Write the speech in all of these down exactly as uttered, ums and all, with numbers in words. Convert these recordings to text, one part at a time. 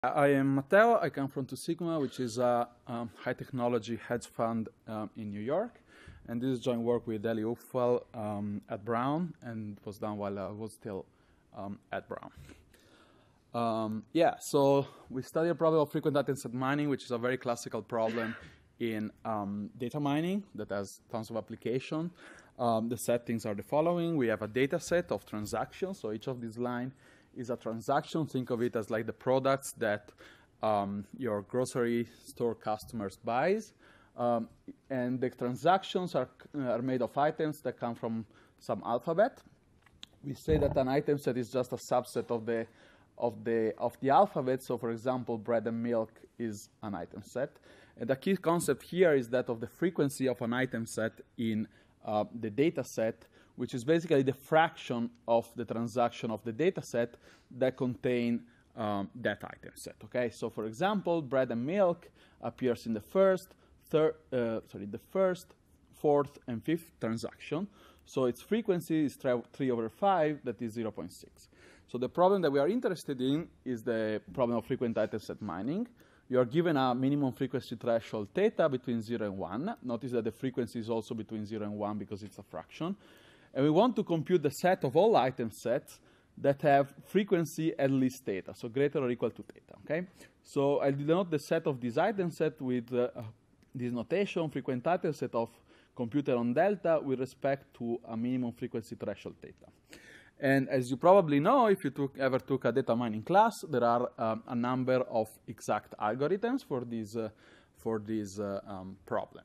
I am Matteo. I come from Two Sigma, which is a um, high technology hedge fund um, in New York. And this is joint work with Eli Upfal um, at Brown, and it was done while I was still um, at Brown. Um, yeah, so we study a problem of frequent itemset mining, which is a very classical problem in um, data mining that has tons of application. Um, the settings are the following. We have a data set of transactions, so each of these lines is a transaction. Think of it as like the products that um, your grocery store customers buys. Um, and the transactions are, are made of items that come from some alphabet. We say that an item set is just a subset of the, of the, of the alphabet. So for example, bread and milk is an item set. And the key concept here is that of the frequency of an item set in uh, the data set, which is basically the fraction of the transaction of the data set that contain um, that item set. Okay, so for example, bread and milk appears in the first, third, uh, sorry, the first, fourth, and fifth transaction. So its frequency is three over five, that is zero point six. So the problem that we are interested in is the problem of frequent itemset mining. You are given a minimum frequency threshold theta between zero and one. Notice that the frequency is also between zero and one because it's a fraction. And we want to compute the set of all item sets that have frequency at least theta, so greater or equal to theta, okay? So I denote the set of this item set with uh, this notation, frequent item set of computed on delta with respect to a minimum frequency threshold theta. And as you probably know, if you took, ever took a data mining class, there are um, a number of exact algorithms for this, uh, for this uh, um, problem.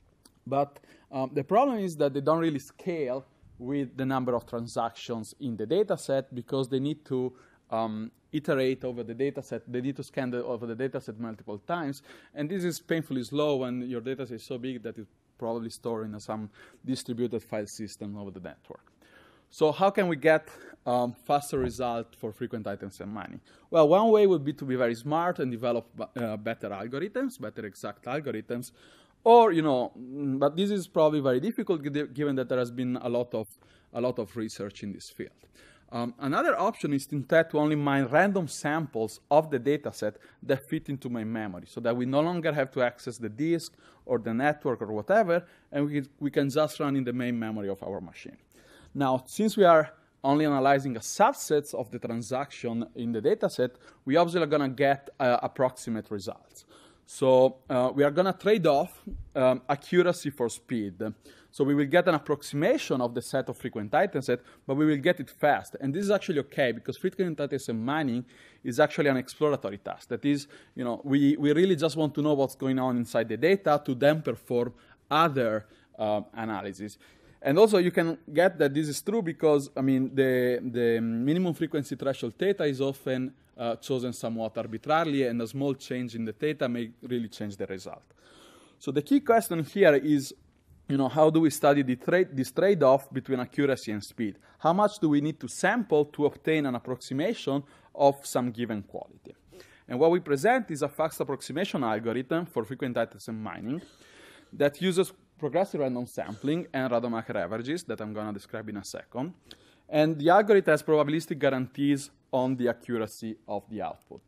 But um, the problem is that they don't really scale with the number of transactions in the data set because they need to um, iterate over the data set. They need to scan the, over the data set multiple times. And this is painfully slow when your data set is so big that it's probably stored in some distributed file system over the network. So how can we get um, faster result for frequent itemset mining? Well, one way would be to be very smart and develop uh, better algorithms, better exact algorithms. Or, you know, but this is probably very difficult given that there has been a lot of, a lot of research in this field. Um, another option is instead to only mine random samples of the data set that fit into my memory so that we no longer have to access the disk or the network or whatever, and we, we can just run in the main memory of our machine. Now, since we are only analyzing a subset of the transaction in the data set, we obviously are going to get uh, approximate results. So uh, we are going to trade off um, accuracy for speed. So we will get an approximation of the set of frequent itemset, but we will get it fast. And this is actually okay because frequent itemset mining is actually an exploratory task. That is, you know, we, we really just want to know what's going on inside the data to then perform other uh, analysis. And also you can get that this is true because, I mean, the, the minimum frequency threshold theta is often uh, chosen somewhat arbitrarily, and a small change in the theta may really change the result. So the key question here is, you know, how do we study the tra this trade-off between accuracy and speed? How much do we need to sample to obtain an approximation of some given quality? And what we present is a fast approximation algorithm for frequent itemset mining that uses progressive random sampling and Rademacher averages that I'm going to describe in a second. And the algorithm has probabilistic guarantees on the accuracy of the output.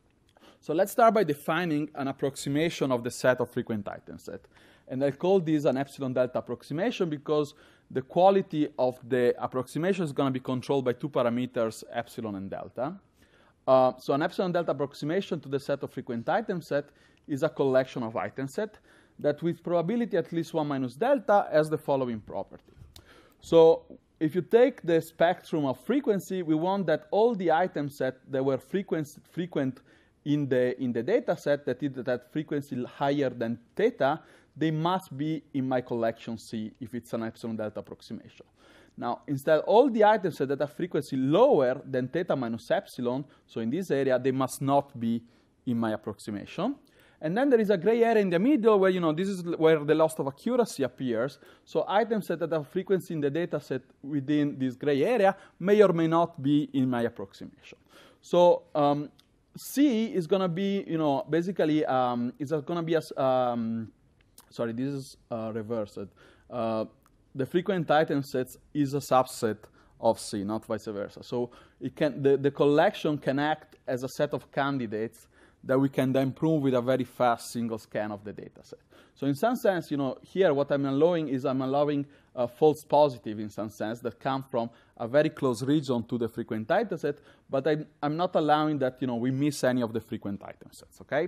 So let's start by defining an approximation of the set of frequent itemset. And I call this an epsilon delta approximation because the quality of the approximation is going to be controlled by two parameters, epsilon and delta. Uh, so an epsilon delta approximation to the set of frequent itemset is a collection of itemset that with probability at least one minus delta has the following property. So if you take the spectrum of frequency, we want that all the item set that were frequent, frequent in the, in the data set that is that frequency higher than theta, they must be in my collection C if it's an epsilon delta approximation. Now, instead, all the items that have frequency lower than theta minus epsilon, so in this area, they must not be in my approximation. And then there is a gray area in the middle where, you know, this is where the loss of accuracy appears. So items that have frequency in the data set within this gray area may or may not be in my approximation. So um, C is going to be, you know, basically, um, is going to be, a, um, sorry, this is uh, reversed. Uh, the frequent item sets is a subset of C, not vice versa. So it can, the, the collection can act as a set of candidates that we can then prove with a very fast single scan of the data set. So in some sense, you know, here what I'm allowing is I'm allowing a false positive in some sense that come from a very close region to the frequent item set, but I'm, I'm not allowing that, you know, we miss any of the frequent item sets, okay?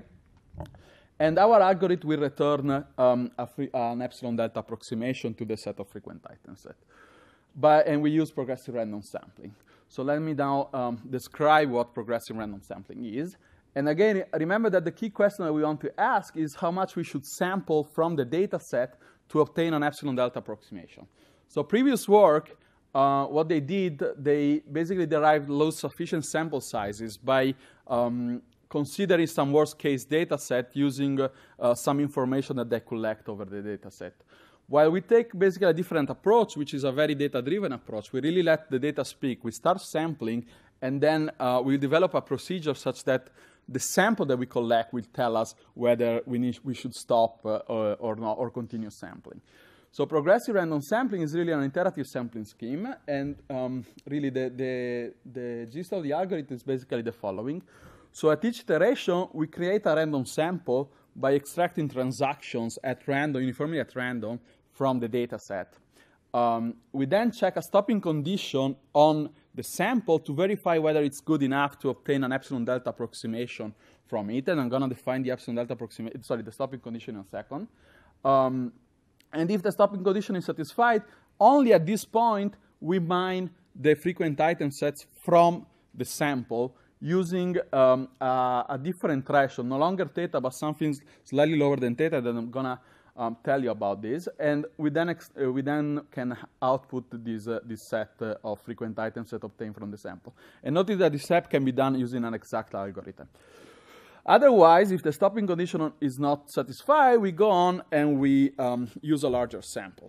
And our algorithm will return um, a free, uh, an epsilon delta approximation to the set of frequent item set. But, and we use progressive random sampling. So let me now um, describe what progressive random sampling is. And again, remember that the key question that we want to ask is how much we should sample from the data set to obtain an epsilon delta approximation. So previous work, uh, what they did, they basically derived low sufficient sample sizes by um, considering some worst case data set using uh, uh, some information that they collect over the data set. While we take basically a different approach, which is a very data-driven approach, we really let the data speak. We start sampling, and then uh, we develop a procedure such that the sample that we collect will tell us whether we, need, we should stop uh, or, or not, or continue sampling. So progressive random sampling is really an iterative sampling scheme, and um, really the, the, the gist of the algorithm is basically the following. So at each iteration, we create a random sample by extracting transactions at random, uniformly at random, from the data set. Um, we then check a stopping condition on the sample to verify whether it's good enough to obtain an epsilon delta approximation from it, and I'm going to define the epsilon delta approximation, sorry, the stopping condition in a second. Um, and if the stopping condition is satisfied, only at this point we mine the frequent item sets from the sample using um, a, a different threshold, no longer theta, but something slightly lower than theta that I'm going to um, tell you about this. And we then, ex uh, we then can output this, uh, this set uh, of frequent item set obtained from the sample. And notice that this step can be done using an exact algorithm. Otherwise, if the stopping condition is not satisfied, we go on and we um, use a larger sample.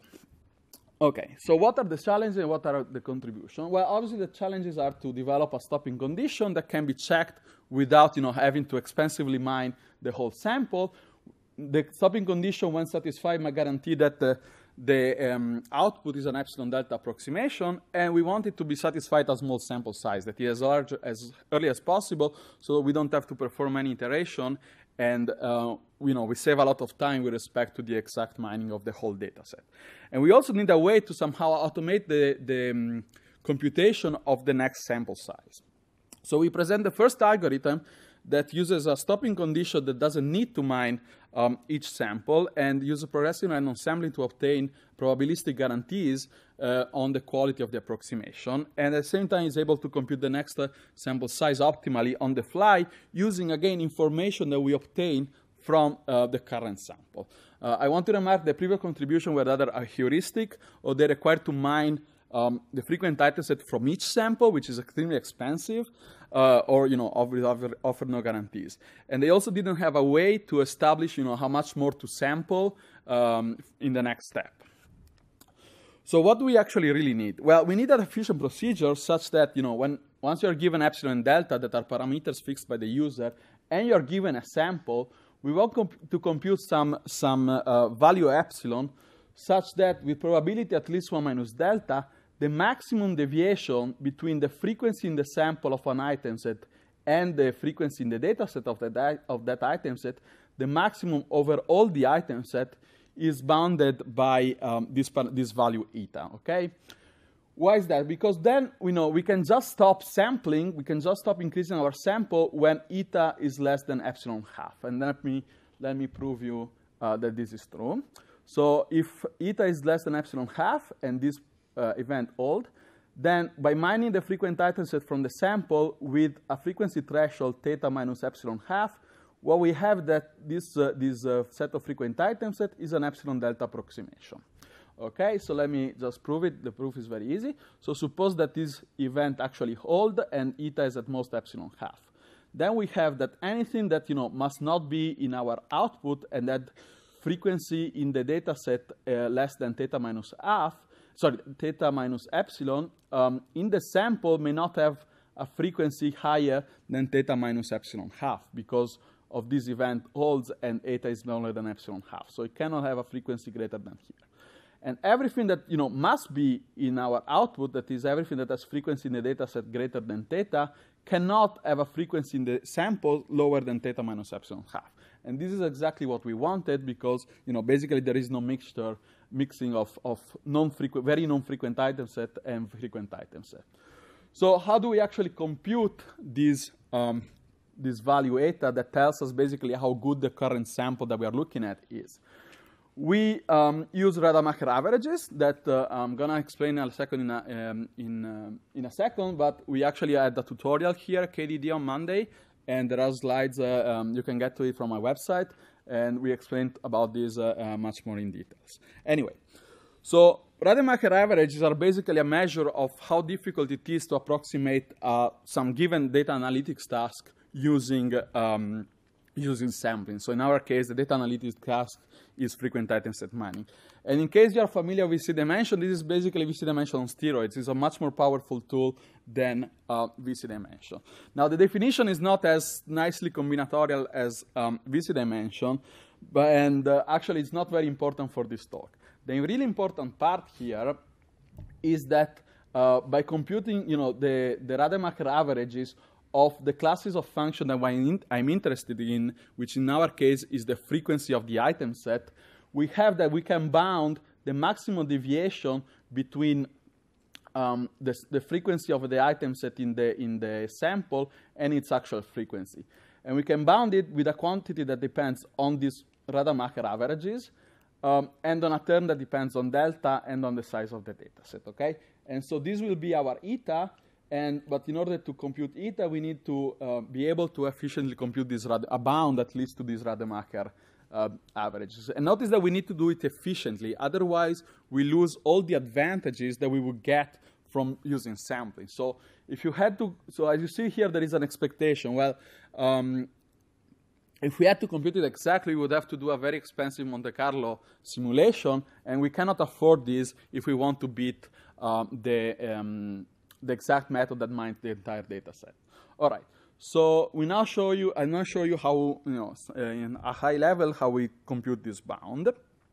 Okay, so what are the challenges and what are the contributions? Well, obviously the challenges are to develop a stopping condition that can be checked without, you know, having to expensively mine the whole sample. The stopping condition, when satisfied, might guarantee that the, the um, output is an epsilon delta approximation, and we want it to be satisfied at small sample size, that is as large as early as possible, so we don't have to perform any iteration, and uh, you know, we save a lot of time with respect to the exact mining of the whole data set. And we also need a way to somehow automate the, the um, computation of the next sample size. So we present the first algorithm that uses a stopping condition that doesn't need to mine um, each sample and uses progressive random sampling to obtain probabilistic guarantees uh, on the quality of the approximation, and at the same time is able to compute the next uh, sample size optimally on the fly using, again, information that we obtain from uh, the current sample. Uh, I want to remark the previous contribution were either a heuristic or they require to mine um, the frequent item set from each sample, which is extremely expensive, uh, or you know, offer, offer no guarantees. And they also didn't have a way to establish, you know, how much more to sample um, in the next step. So what do we actually really need? Well, we need an efficient procedure such that, you know, when once you're given epsilon and delta that are parameters fixed by the user, and you're given a sample, we want comp to compute some, some uh, value epsilon such that with probability at least one minus delta, the maximum deviation between the frequency in the sample of an item set and the frequency in the data set of, the of that item set, the maximum over all the item set is bounded by um, this, this value eta, okay? Why is that? Because then we know we can just stop sampling, we can just stop increasing our sample when eta is less than epsilon half. And let me, let me prove you uh, that this is true. So if eta is less than epsilon half and this uh, event old, then by mining the frequent item set from the sample with a frequency threshold theta minus epsilon half, what we have that this, uh, this uh, set of frequent item set is an epsilon delta approximation. Okay, so let me just prove it. The proof is very easy. So suppose that this event actually holds and eta is at most epsilon half. Then we have that anything that, you know, must not be in our output and that frequency in the data set uh, less than theta minus half, sorry, theta minus epsilon, um, in the sample may not have a frequency higher than theta minus epsilon half because of this event holds and eta is smaller than epsilon half. So it cannot have a frequency greater than here. And everything that, you know, must be in our output, that is everything that has frequency in the data set greater than theta, cannot have a frequency in the sample lower than theta minus epsilon half. And this is exactly what we wanted because, you know, basically there is no mixture, mixing of, of non-frequent, very non-frequent item set and frequent item set. So how do we actually compute this, um, this value eta that tells us basically how good the current sample that we are looking at is? We um, use Rademacher averages that uh, I'm gonna explain in a second in a, um, in, um, in a second, but we actually had a tutorial here, K D D on Monday, and there are slides, uh, um, you can get to it from my website, and we explained about this uh, uh, much more in details. Anyway, so Rademacher averages are basically a measure of how difficult it is to approximate uh, some given data analytics task using, um, using sampling. So in our case, the data analytics task is frequent item set mining. And in case you are familiar with V C dimension, this is basically V C dimension on steroids. It's a much more powerful tool than uh, V C dimension. Now, the definition is not as nicely combinatorial as um, V C dimension, but, and uh, actually it's not very important for this talk. The really important part here is that uh, by computing, you know, the, the Rademacher averages of the classes of function that I'm interested in, which in our case is the frequency of the item set, we have that we can bound the maximum deviation between um, the, the frequency of the item set in the, in the sample and its actual frequency. And we can bound it with a quantity that depends on these Rademacher averages um, and on a term that depends on delta and on the size of the data set, okay? And so this will be our eta. And, but in order to compute eta, we need to uh, be able to efficiently compute this Rad a bound that leads to these Rademacher uh, averages. And notice that we need to do it efficiently. Otherwise, we lose all the advantages that we would get from using sampling. So if you had to, so as you see here, there is an expectation. Well, um, if we had to compute it exactly, we would have to do a very expensive Monte Carlo simulation, and we cannot afford this if we want to beat um, the um, the exact method that mines the entire data set. All right, so we now show you, I now show you how, you know, uh, in a high level, how we compute this bound.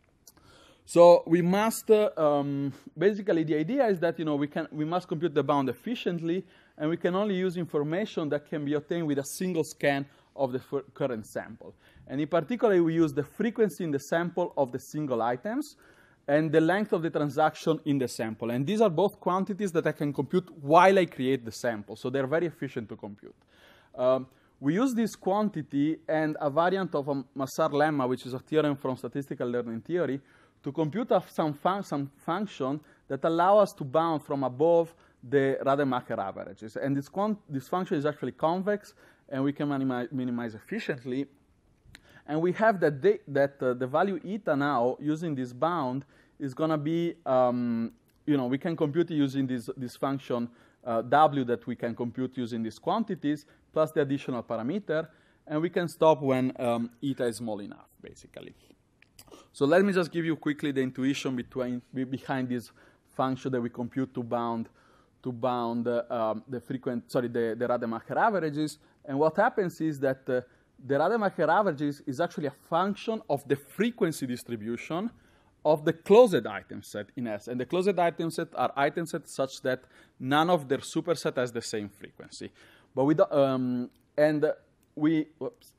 So we must, uh, um, basically the idea is that, you know, we, can, we must compute the bound efficiently, and we can only use information that can be obtained with a single scan of the current sample. And in particular, we use the frequency in the sample of the single items, and the length of the transaction in the sample. And these are both quantities that I can compute while I create the sample. So they're very efficient to compute. Um, we use this quantity and a variant of a Massar lemma, which is a theorem from statistical learning theory, to compute a, some, fun some function that allow us to bound from above the Rademacher averages. And this, this function is actually convex, and we can minimize, minimize efficiently. And we have that, the, that uh, the value eta now, using this bound, is going to be, um, you know, we can compute it using this, this function uh, w that we can compute using these quantities, plus the additional parameter. And we can stop when um, eta is small enough, basically. So let me just give you quickly the intuition between, behind this function that we compute to bound, to bound uh, um, the frequent, sorry, the, the Rademacher averages. And what happens is that uh, the Rademacher averages is actually a function of the frequency distribution of the closed item set in S. And the closed item set are item sets such that none of their superset has the same frequency. But we don't, um, and we, whoops,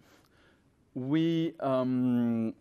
we, um,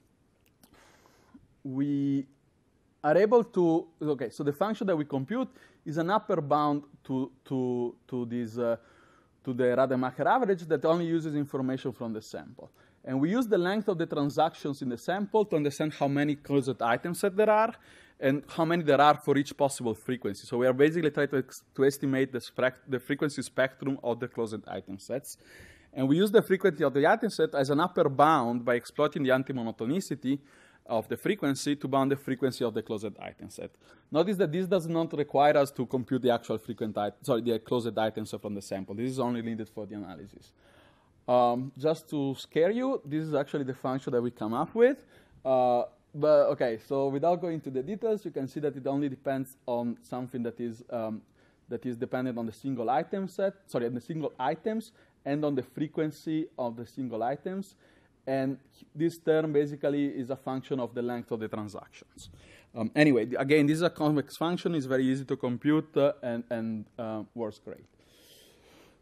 we are able to, okay, so the function that we compute is an upper bound to, to, to this, uh, to the Rademacher average that only uses information from the sample. And we use the length of the transactions in the sample to understand how many closed item sets there are and how many there are for each possible frequency. So we are basically trying to, to estimate the, the frequency spectrum of the closed item sets. And we use the frequency of the item set as an upper bound by exploiting the anti-monotonicity of the frequency to bound the frequency of the closed item set. Notice that this does not require us to compute the actual frequent item, sorry, the closed items from the sample. This is only needed for the analysis. Um, just to scare you, this is actually the function that we come up with. Uh, but okay, so without going into the details, you can see that it only depends on something that is um, that is dependent on the single item set, sorry, on the single items and on the frequency of the single items. And this term basically is a function of the length of the transactions. Um, anyway, again, this is a convex function. It's very easy to compute uh, and, and uh, works great.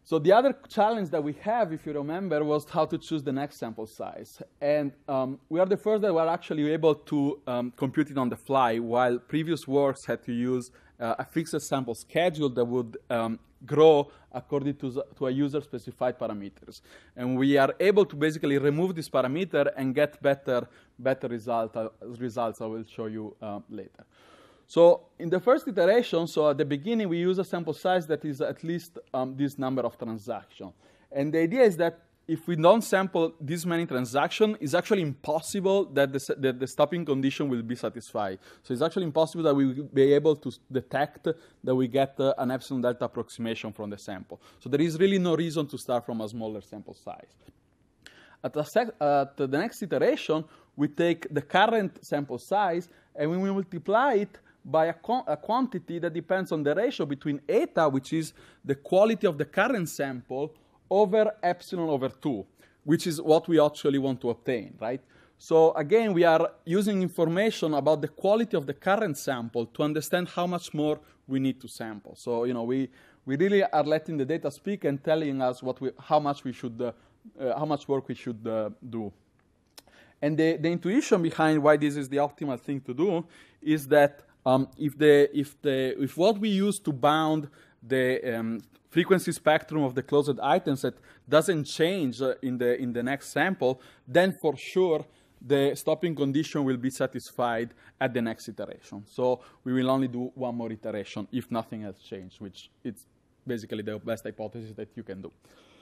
So the other challenge that we have, if you remember, was how to choose the next sample size. And um, we are the first that were actually able to um, compute it on the fly, while previous works had to use uh, a fixed sample schedule that would um, grow according to, to a user-specified parameters. And we are able to basically remove this parameter and get better, better result, uh, results I will show you uh, later. So in the first iteration, so at the beginning, we use a sample size that is at least um, this number of transactions. And the idea is that if we don't sample this many transactions, it's actually impossible that the, that the stopping condition will be satisfied. So it's actually impossible that we will be able to detect that we get uh, an epsilon delta approximation from the sample. So there is really no reason to start from a smaller sample size. At the, sec at the next iteration, we take the current sample size and we will multiply it by a, a quantity that depends on the ratio between eta, which is the quality of the current sample, over epsilon over two, which is what we actually want to obtain, right? So again, we are using information about the quality of the current sample to understand how much more we need to sample. So, you know, we, we really are letting the data speak and telling us what we, how much we should, uh, uh, how much work we should uh, do. And the, the intuition behind why this is the optimal thing to do is that um, if, the, if, the, if what we use to bound the um, frequency spectrum of the closed item set doesn't change uh, in, the, in the next sample, then for sure the stopping condition will be satisfied at the next iteration. So we will only do one more iteration if nothing has changed, which is basically the best hypothesis that you can do.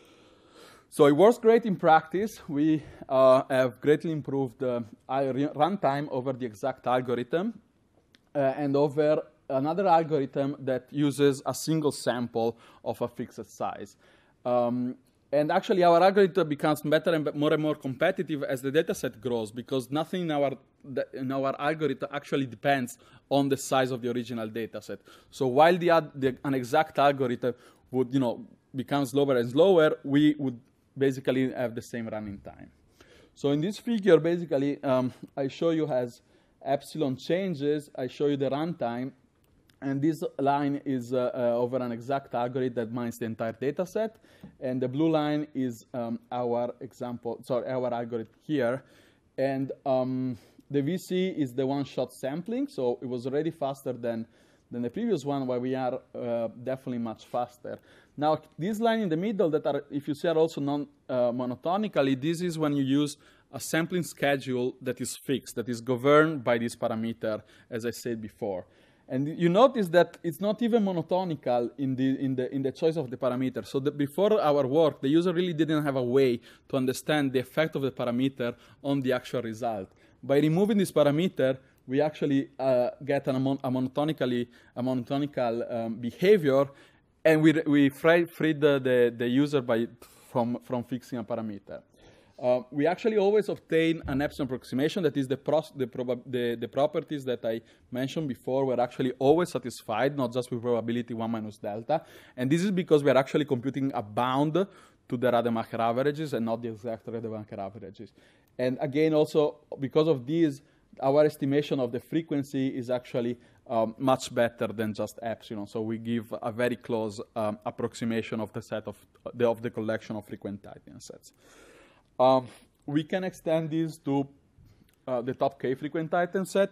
So it works great in practice. We uh, have greatly improved the uh, runtime over the exact algorithm uh, and over another algorithm that uses a single sample of a fixed size. Um, and actually, our algorithm becomes better and more and more competitive as the dataset grows, because nothing in our, in our algorithm actually depends on the size of the original dataset. So while the, the, an exact algorithm would, you know, become slower and slower, we would basically have the same running time. So in this figure, basically, um, I show you as epsilon changes, I show you the runtime. And this line is uh, uh, over an exact algorithm that mines the entire data set. And the blue line is um, our example, sorry, our algorithm here. And um, the V C is the one-shot sampling. So it was already faster than, than the previous one, where we are uh, definitely much faster. Now, this line in the middle that are, if you see, are also non-monotonically, uh, this is when you use a sampling schedule that is fixed, that is governed by this parameter, as I said before. And you notice that it's not even monotonical in the, in the, in the choice of the parameter. So that before our work, the user really didn't have a way to understand the effect of the parameter on the actual result. By removing this parameter, we actually uh, get an, a, monotonically, a monotonical um, behavior, and we, we freed the, the, the user by, from, from fixing a parameter. Uh, we actually always obtain an epsilon approximation. That is, the, pros the, the, the properties that I mentioned before were actually always satisfied, not just with probability one minus delta. And this is because we are actually computing a bound to the Rademacher averages and not the exact Rademacher averages. And again, also, because of this, our estimation of the frequency is actually um, much better than just epsilon. So we give a very close um, approximation of the set of the, of the collection of frequent item sets. Um, we can extend this to uh, the top K frequent item set.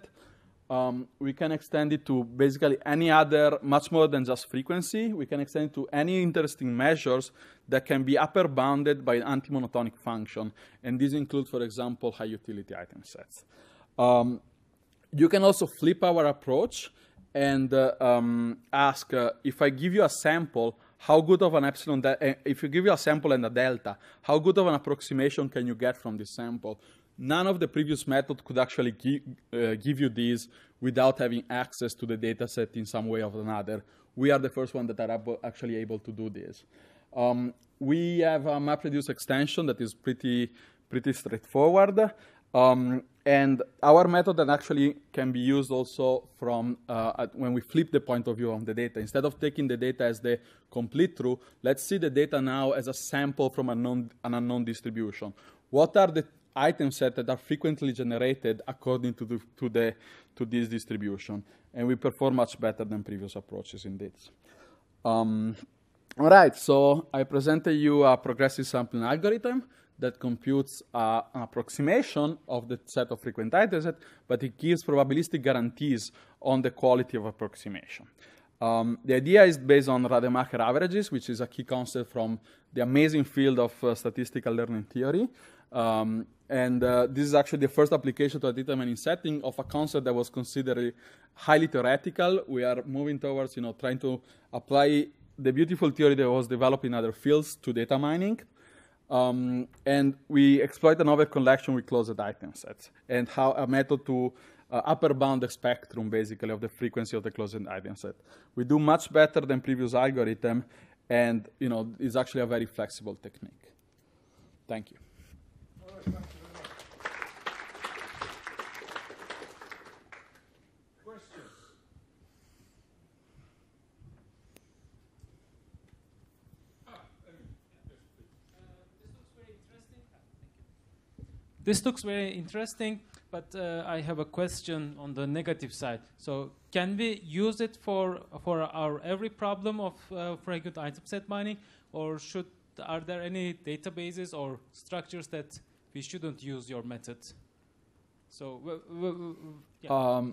Um, we can extend it to basically any other, much more than just frequency. We can extend it to any interesting measures that can be upper bounded by an anti-monotonic function. And these include, for example, high utility item sets. Um, you can also flip our approach and uh, um, ask, uh, if I give you a sample, how good of an epsilon, uh, if you give you a sample and a delta, how good of an approximation can you get from this sample? None of the previous methods could actually give, uh, give you this without having access to the data set in some way or another. We are the first one that are able, actually able to do this. Um, we have a MapReduce extension that is pretty, pretty straightforward. Um, and our method that actually can be used also from uh, when we flip the point of view of the data. Instead of taking the data as the complete true, let's see the data now as a sample from a non, an unknown distribution. What are the item sets that are frequently generated according to, the, to, the, to this distribution? And we perform much better than previous approaches in this. Um, All right, so I presented you a progressive sampling algorithm that computes uh, an approximation of the set of frequent itemsets, but it gives probabilistic guarantees on the quality of approximation. Um, the idea is based on Rademacher averages, which is a key concept from the amazing field of uh, statistical learning theory. Um, and uh, this is actually the first application to a determining setting of a concept that was considered highly theoretical. We are moving towards, you know, trying to apply the beautiful theory that was developed in other fields to data mining. Um, and we exploit another collection with closed item sets and how a method to uh, upper bound the spectrum, basically, of the frequency of the closed item set. We do much better than previous algorithm, and, you know, it's actually a very flexible technique. Thank you. All right, thank you very much. Questions? This looks very interesting, but uh, I have a question on the negative side. So can we use it for for our every problem of uh, frequent item set mining, or should are there any databases or structures that we shouldn't use your method? So w w yeah. Um,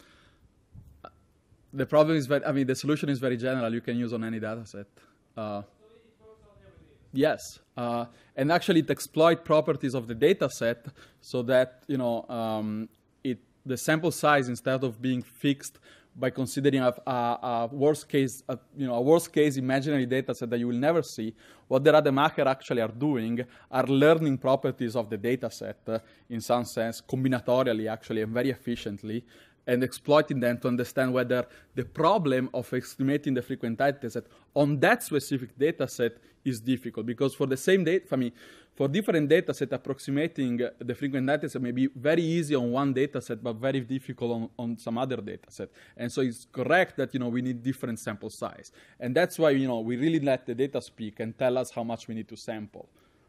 the problem is very, I mean, the solution is very general. You can use on any data set. Uh, Yes, uh, and actually it exploits properties of the data set so that, you know, um, it, the sample size, instead of being fixed by considering a, a, a worst case, a, you know, a worst case imaginary data set that you will never see, what the Rademacher actually are doing are learning properties of the data set uh, in some sense, combinatorially actually, and very efficiently, and exploiting them to understand whether the problem of estimating the frequent item set on that specific data set is difficult. Because for the same data, I mean, for different data set, approximating the frequent item set may be very easy on one data set, but very difficult on, on some other data set. And so it's correct that, you know, we need different sample size. And that's why, you know, we really let the data speak and tell us how much we need to sample.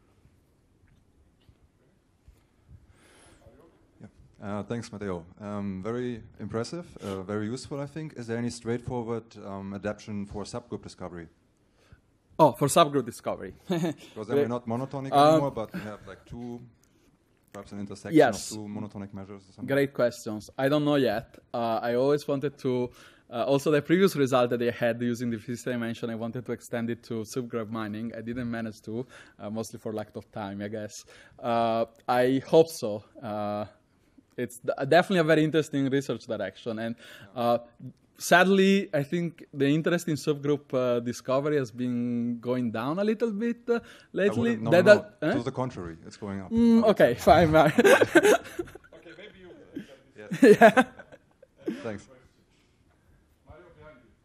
Uh, thanks, Matteo. Um, very impressive, uh, very useful, I think. Is there any straightforward um, adaptation for subgroup discovery? Oh, for subgroup discovery. Because then we're not monotonic um, anymore, but we have like two, perhaps an intersection yes. of two monotonic measures or something. Great questions. I don't know yet. Uh, I always wanted to, uh, also the previous result that I had using the fifth dimension, I wanted to extend it to subgroup mining. I didn't manage to, uh, mostly for lack of time, I guess. Uh, I hope so. Uh, It's definitely a very interesting research direction. And uh, sadly, I think the interest in subgroup uh, discovery has been going down a little bit uh, lately. No, that, no, no. Uh, to the contrary, it's going up. Mm, okay, fine. Okay, maybe you will. Yeah. yeah. Thanks. Mario, behind you.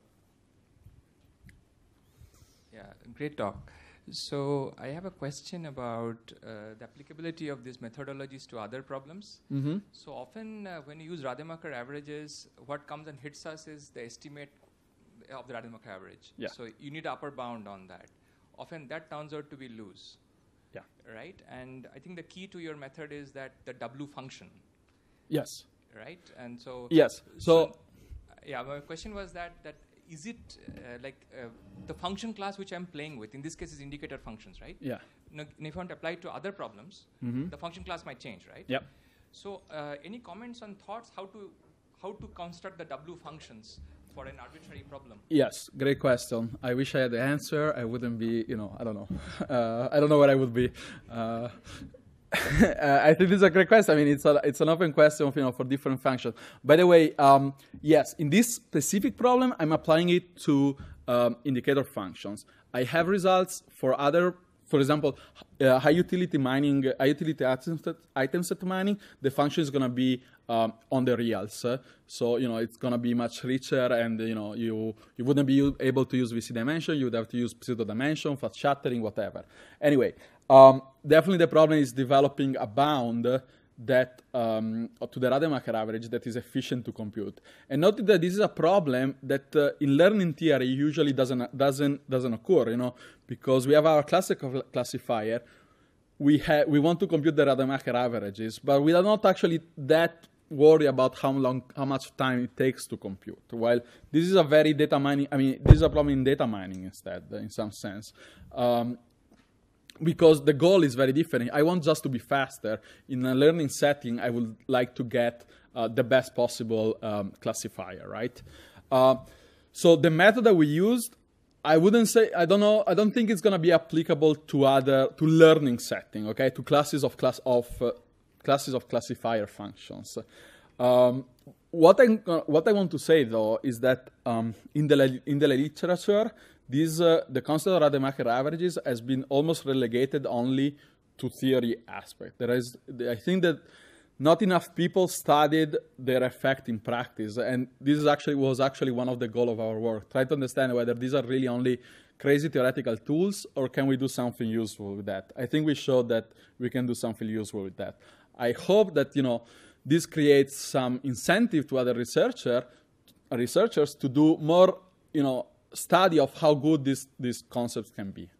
Yeah, great talk. So I have a question about uh, the applicability of these methodologies to other problems. Mm-hmm. So often uh, when you use Rademacher averages, what comes and hits us is the estimate of the Rademacher average. Yeah. So you need upper bound on that. Often that turns out to be loose. Yeah. Right? And I think the key to your method is that the W function. Yes. Right? And so... Yes. So... so yeah, my question was that that is it uh, like uh, the function class which I'm playing with, in this case is indicator functions, right? Yeah. Now, if I want to apply it to other problems, Mm-hmm. the function class might change, right? Yep. So uh, any comments on thoughts how to how to construct the W functions for an arbitrary problem? Yes, great question. I wish I had the answer. I wouldn't be, you know, I don't know. Uh, I don't know where I would be. Uh, Uh, I think this is a great question. I mean, it's a, it's an open question, you know, for different functions. By the way, um, yes, in this specific problem, I'm applying it to um, indicator functions. I have results for other, for example, uh, high utility mining, uh, high utility item set, item set mining. The function is going to be um, on the reals, uh, so you know it's going to be much richer, and you know you you wouldn't be able to use V C dimension. You would have to use pseudo dimension, fast shattering, whatever. Anyway. Um, definitely the problem is developing a bound that um, to the Rademacher average that is efficient to compute. And note that this is a problem that uh, in learning theory usually doesn't doesn't doesn't occur, you know, because we have our classical classifier. We have we want to compute the Rademacher averages, but we are not actually that worry about how long, how much time it takes to compute. While this is a very data mining, I mean, this is a problem in data mining instead, in some sense. Um, because the goal is very different. I want just to be faster. In a learning setting, I would like to get uh, the best possible um, classifier, right? Uh, so the method that we used, I wouldn't say, I don't know, I don't think it's gonna be applicable to other, to learning setting, okay? To classes of class of, uh, classes of classifier functions. Um, what, I, uh, what I want to say though is that um, in, the, in the literature, this, uh, the concept of Rademacher averages has been almost relegated only to theory aspect. There is, I think that not enough people studied their effect in practice, and this is actually was actually one of the goals of our work. Try to understand whether these are really only crazy theoretical tools, or can we do something useful with that? I think we showed that we can do something useful with that. I hope that you know this creates some incentive to other researcher, researchers to do more, you know, study of how good this, these concepts can be.